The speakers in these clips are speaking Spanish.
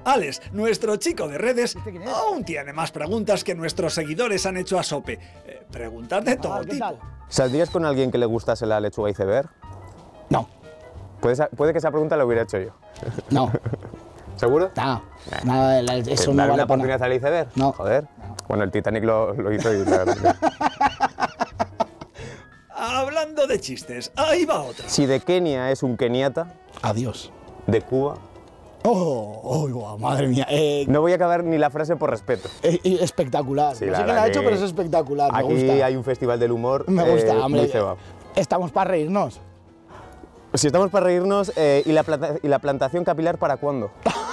Alex, nuestro chico de redes, ¿Este quién es? aún tiene más preguntas que nuestros seguidores han hecho a Sope. Preguntas de todo ¿Qué tipo. tal? ¿Saldrías con alguien que le gustase la lechuga iceberg? No, Puede que esa pregunta la hubiera hecho yo. no, ¿Seguro? no, nada, eso no ¿Darle vale una para oportunidad nada. al iceberg? No. Joder. Bueno, el Titanic lo hizo y la verdad que- Hablando de chistes, ahí va otro. Si de Kenia es un keniata, Adiós. de Cuba... Oh, guau, madre mía. No voy a acabar ni la frase por respeto. Espectacular. Sí, no la sé quién verdad la ha hecho, que pero es espectacular. Me Aquí gusta. hay un festival del humor Me gusta, hombre. muy cebado. Estamos para reírnos. Si estamos para reírnos, ¿y la plantación capilar para cuándo?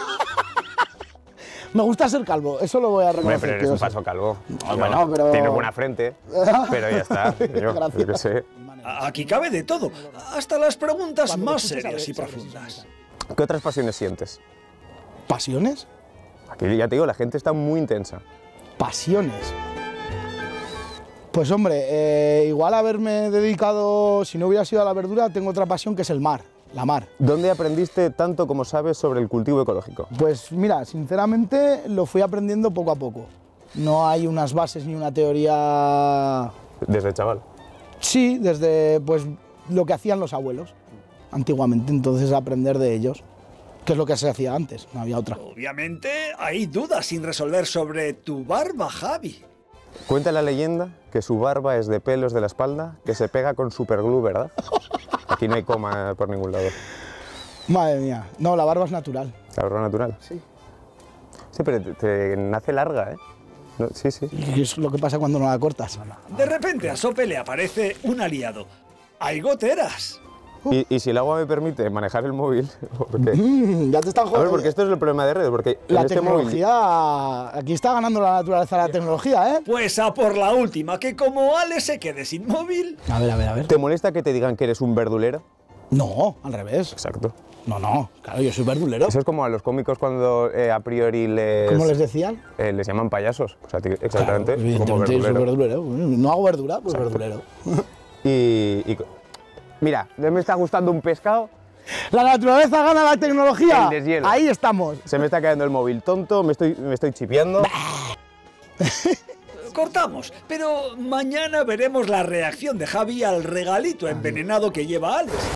Me gusta ser calvo, eso lo voy a Hombre, reconocer. pero eres quiero un ser. paso calvo. Bueno, pero- Tienes buena frente, pero ya está. Yo qué sé. Aquí cabe de todo, hasta las preguntas Cuando lo más escuches, serias y sabrás profundas. ¿Qué otras pasiones sientes? ¿Pasiones? Aquí ya te digo, la gente está muy intensa. Pasiones. Pues hombre, igual haberme dedicado, si no hubiera sido a la verdura, tengo otra pasión que es el mar, la mar. ¿Dónde aprendiste tanto como sabes sobre el cultivo ecológico? Pues mira, sinceramente lo fui aprendiendo poco a poco. No hay unas bases ni una teoría. Desde chaval. Sí, desde pues lo que hacían los abuelos antiguamente, entonces aprender de ellos, que es lo que se hacía antes, no había otra. Obviamente hay dudas sin resolver sobre tu barba, Javi. Cuenta la leyenda que su barba es de pelos de la espalda que se pega con superglue, ¿verdad? Aquí no hay coma por ningún lado. Madre mía, no, la barba es natural. La barba natural. Sí. Sí, pero te nace larga, ¿eh? No, sí, sí. Y es lo que pasa cuando no la cortas. De repente a Sope le aparece un aliado. ¡Hay goteras! Y si el agua me permite manejar el móvil, ¿por qué? Ya te están A ver, jodiendo. porque esto es el problema de redes, porque La en este móvil... tecnología, aquí está ganando la naturaleza la tecnología, ¿eh? Pues a por la última, que como Ale se quede sin móvil... A ver, a ver, a ver. ¿Te molesta que te digan que eres un verdulero? No, al revés. Exacto. No, claro, yo soy verdulero. Eso es como a los cómicos cuando a priori ¿Cómo les decían? les llaman payasos. O sea, a ti exactamente Claro, como evidentemente, soy verdulero. verdulero. No hago verdura, pues verdulero. Mira, me está gustando un pescado, La naturaleza gana la tecnología. El deshielo. Ahí estamos. se me está quedando el móvil tonto, me estoy chipeando. Cortamos, pero mañana veremos la reacción de Javi al regalito envenenado que lleva Alex.